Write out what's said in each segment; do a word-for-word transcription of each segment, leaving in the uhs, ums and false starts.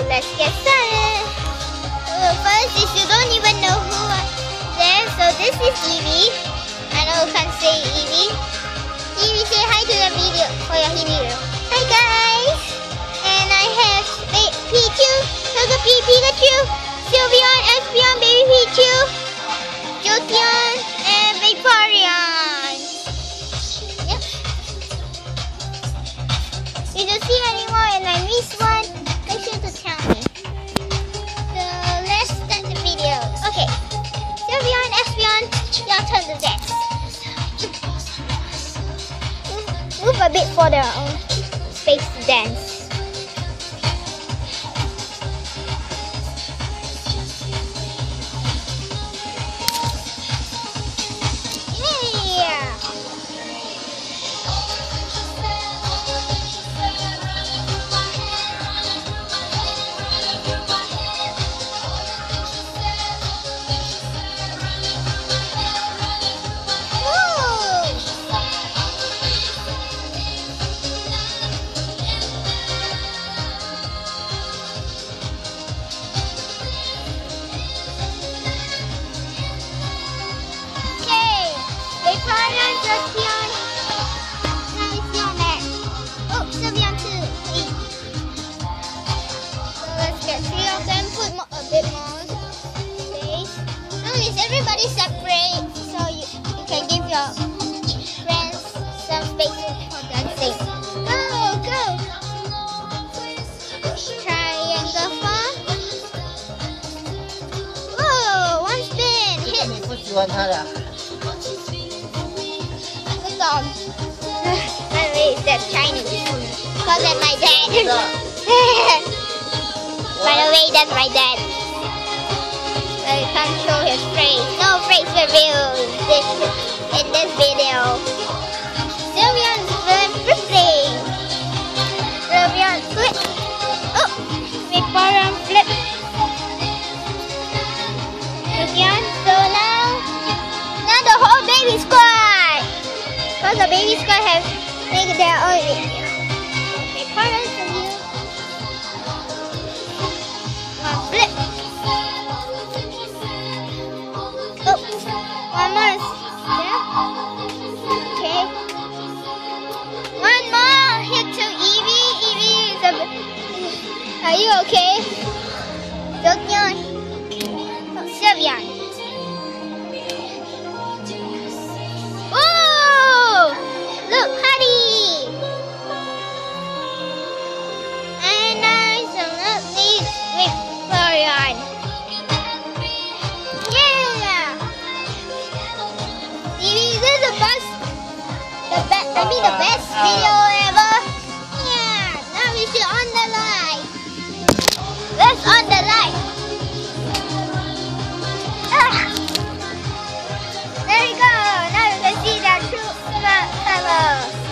let's get started. Uh, first, if you don't even know who I am, so this is Eevee. I know you can't say Eevee. Eevee, say hi to the video for your video. Hi guys, and I have Pichu, Togepi, Pikachu, Sylveon, Espeon, Baby Pichu, Jolteon, and Vaporeon. Yep. If you see any more and I miss one, make sure to tell me. So let's start the video. Okay, Sylveon, Espeon, your turn to dance. Move a bit for their own space to dance. Everybody separate so you, you can give your friends some space for dancing. Go, go! Triangle form. Oh, one spin. Hit. Good song. By the way, that's Chinese. Because that's my dad. By the way, that's my dad. I can't show his face. No face reveal in this, in this video. Sylveon's flipping. Sylveon flip. Oh, Vaporeon flip. Sylveon. So now, now the whole baby squad. Because the baby squad have made their own video. Vaporeon for you. One flip. One more. Yeah. Okay. One more hit to Eevee. Eevee is a. Are you okay? Jolteon. Oh, Sylveon. Oh! Look, Honey. And nice and lovely Vaporeon. I mean the best video ever. Yeah, now we should on the light. Let's on the light. Ah. There we go. Now you can see the true color.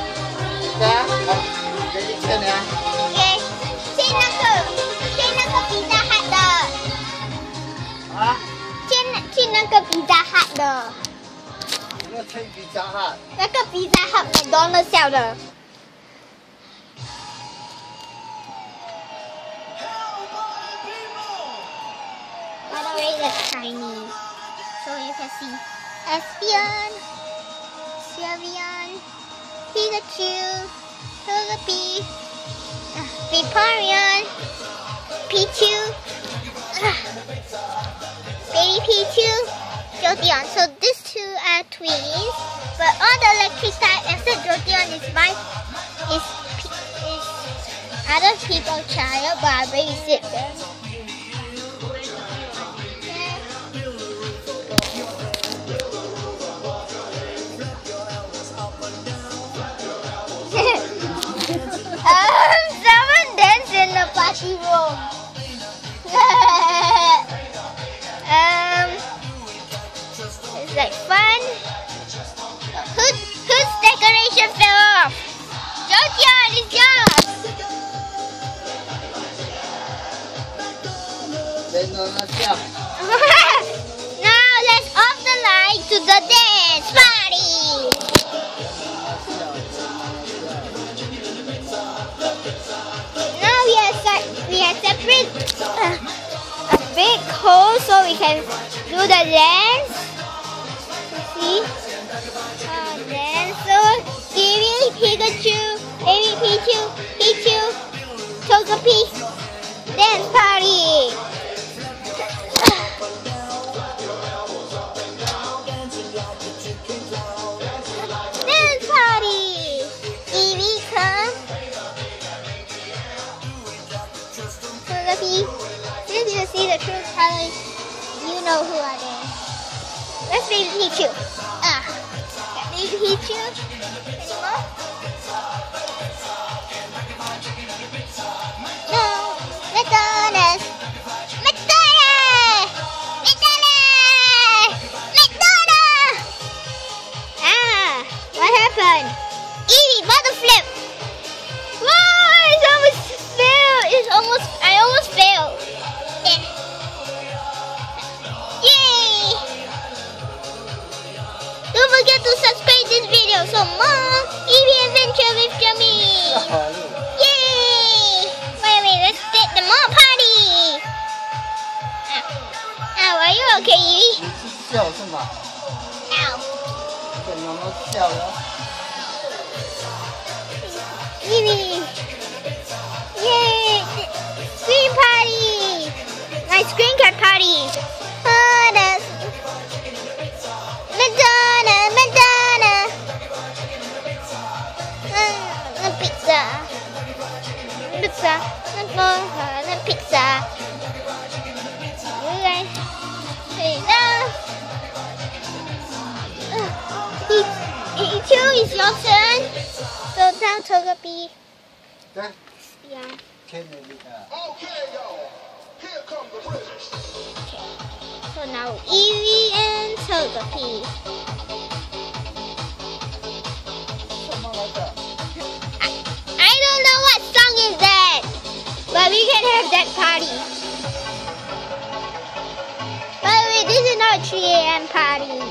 Okay. 去那个，去那个Pizza Hut的。啊？去那去那个Pizza Hut的。那个Pizza Hut 麦当劳笑的。By the way, that's Chinese, so you can see Espeon, Sylveon, Pikachu, Togepi, uh, Vaporeon, Pichu, uh, Baby Pichu, Jolteon. So these two are twins, but all the electric type except Jolteon is my is is other people's child, but I babysit them. um, someone dance in the party room. um. It's like fun. Who, whose decoration fell off? Jolteon, it's yours. Now let's off the light to the dance party. Now we are we are separate uh, a big hole so we can do the dance. See? Uh, dance. So, Eevee, Pikachu, Eevee, Pichu, Pichu, Togepi, dance party. Dance party. Eevee, come. Togepi, since you see the true colors, you know who I am. Let's baby Pichu. Ah, uh, baby Pichu. Anymore? No, McDonald's. McDonald's. McDonald's. McDonald's. Ah, what happened? Eevee, bottle flip. Whoa, it's almost failed. It's almost. I almost failed. Yeah. Yay! Don't forget to subscribe this video so more Eevee adventure with Jummy. Yay! Wait a minute, let's take the more party. Ow. Ow, are you okay, Eevee? 你是笑是吗？ Ow. 这妈妈笑了。 Eevee. Yay! Screen party. My screen card party. Oh, that's Madonna, Madonna. Mm, pizza. Pizza. Madonna, pizza. You guys, hey, now. Pichu, it's your turn. So now Togepi. 对。 Yeah. 牵着你的。 So now Eevee and Togepi. 什么来着？ I, I don't know what song is that, but we can have that party. By the way, this is not a three A M party.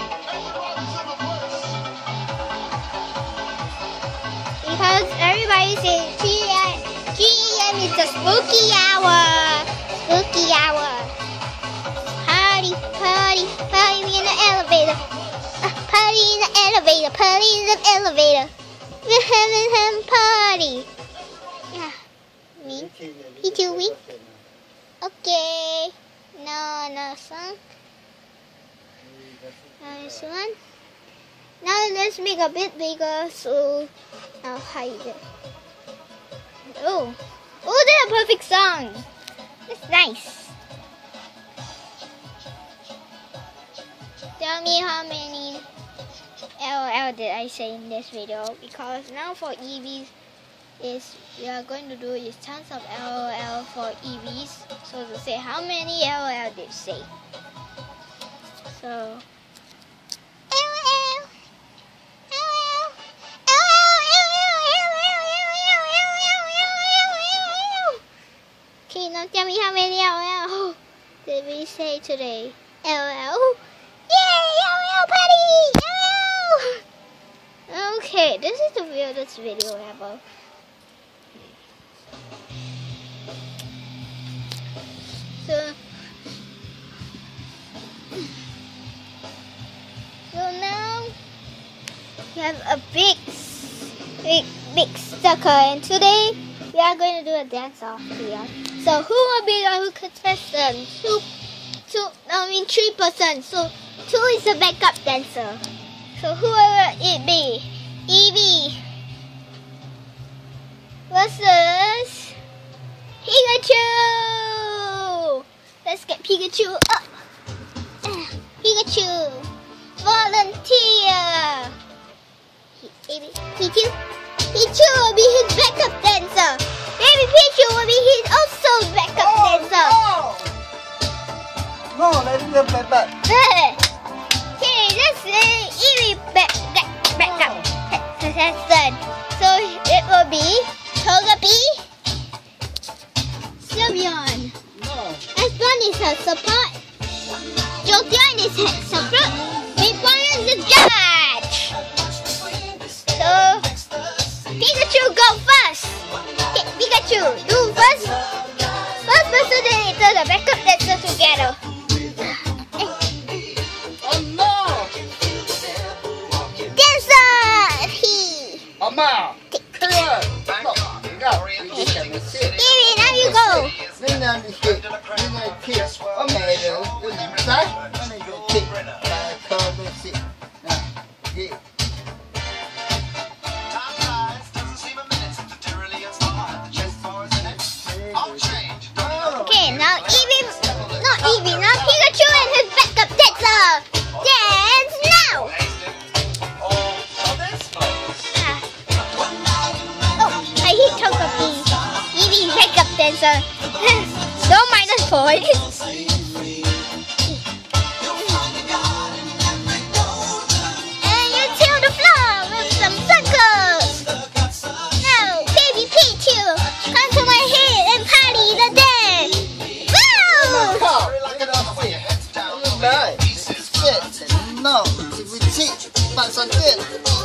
Because everybody says three A M is the spooky hour. Spooky hour. Party, party, party in the elevator. Uh, party in the elevator, party in the elevator. We're having a party. Yeah. Me? You too, we? Okay. No, no song. Nice one. Now let's make a bit bigger so I'll hide it. Oh. Oh, that's a perfect song. That's nice. Tell me how many L O L did I say in this video, because now for Eevees is we are going to do is tons of L O L for Eevees. So to say how many L O L did you say? So L O L, L O L, L O L. Okay, now tell me how many L O L did we say today? L O L. Yay! L O L party! L O L! Okay, this is the weirdest video ever. So, so now we have a big, big, big sucker, and today we are going to do a dance off here. So who will be our contestant? Two, two. I mean three percent. So two is the backup dancer. So who will it be? Eevee versus Pikachu. Let's get Pikachu up. Pikachu, volunteer. Eevee, Pichu, Pichu will be his backup dancer. Baby Pichu will be his also backup oh, dancer. No, no, let him play back. Okay, let's say Eevee back, back, backup contestant. So it will be Togepi, Sylveon. No. Espeon is her support. Jolteon is her support. Vaporeon is the judge. So Pikachu go first. Okay, Pikachu do first. First also the, the backup dancer together. Oh no! Dancer! He. 엄마! 그래! 너, 내가 이렇게 잘못했어. Eevee, now you go. 맨날 이렇게, 맨날 이렇게, 엄마를, 나? 맨날 이렇게, 나 커버시. 예. Okay, now Eevee, not Eevee, now Pikachu and his backup dancer. Dance now. Ah. Oh, I hit Togepi. Eevee's backup dancer. No minus points. And you till the floor with some circles. Now, baby Pichu, come to my head and party the day. Woo! No, we cheat, but something.